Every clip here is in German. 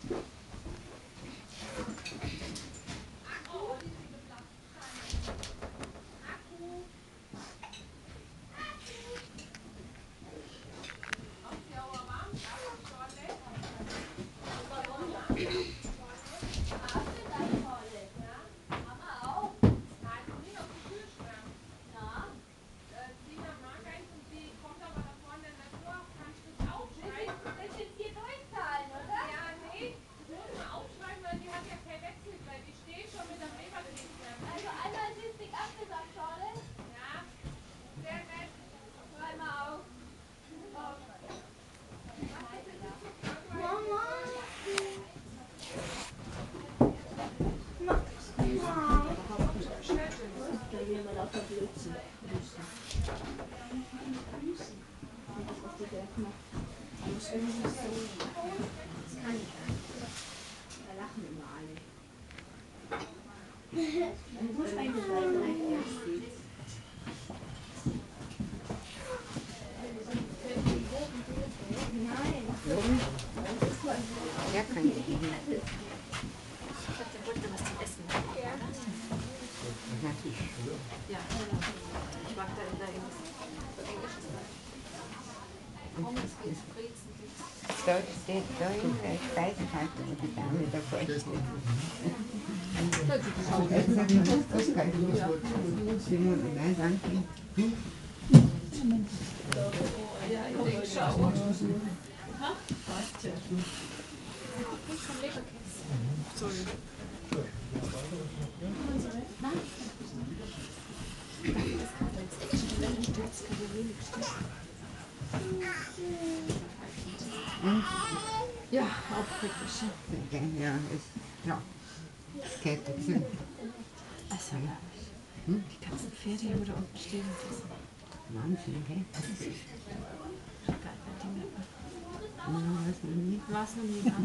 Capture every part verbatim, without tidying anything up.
Ja, kann ich nicht. Ja, ich mag da immer so englisches Pommes, Brezen. Dort steht da in der Speisekarte, wo die Dame davor steht. Also das ist das kann ich nicht. Simon, nein, danke. Ja, ich denke schon. Ha? Ich vom Leberkäse. Sorry. Ja, auch kritisch. Ja, ist, ja, es geht dazu. Also, hm? Die ganzen Pferde hier da unten stehen und essen. Wahnsinn, gell? Das ist geil, bei Dinge. Was noch nie? War es noch nie da.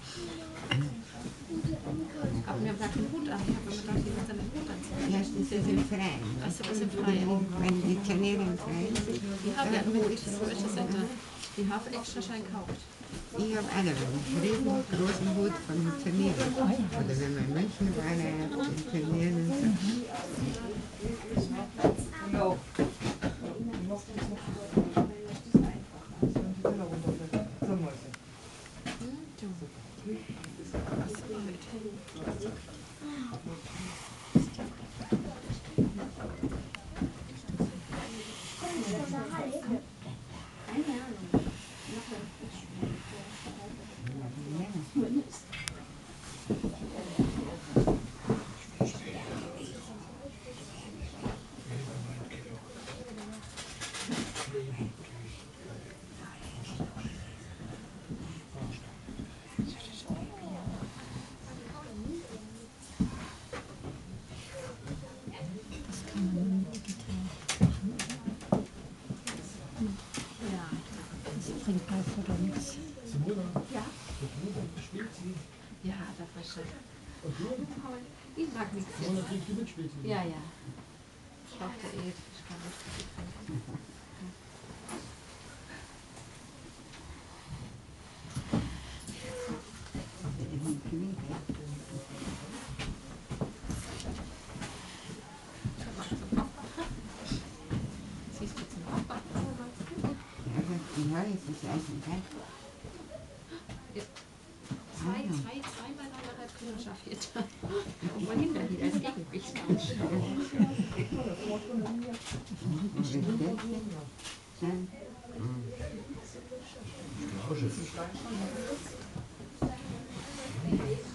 Aber wir haben gar keinen Hut an. Ich habe immer gedacht, die muss dann den Hut anziehen. Ja, das ist im Freien. Achso, was im Freien. Wenn die Turniere im Freien sind. Ich habe ja einen Hut. So ist das nicht. Ich habe extra Schein gekauft. Ich habe einen riesengroßen Hut von den Turnieren. Oder wenn wir in München waren, auf den Turnieren und so. Ja, da war schon. Ich mag nichts jetzt. Ja, ja. Ich brauchte eh. Ich kann nicht. Siehst du zum Aufbau? Ja, das ist eigentlich ein Zwei, zwei, zweimal eineinhalb Kilo schaffe ich jetzt. Und mal hinter wieder als Gegengewicht anschauen. Ja.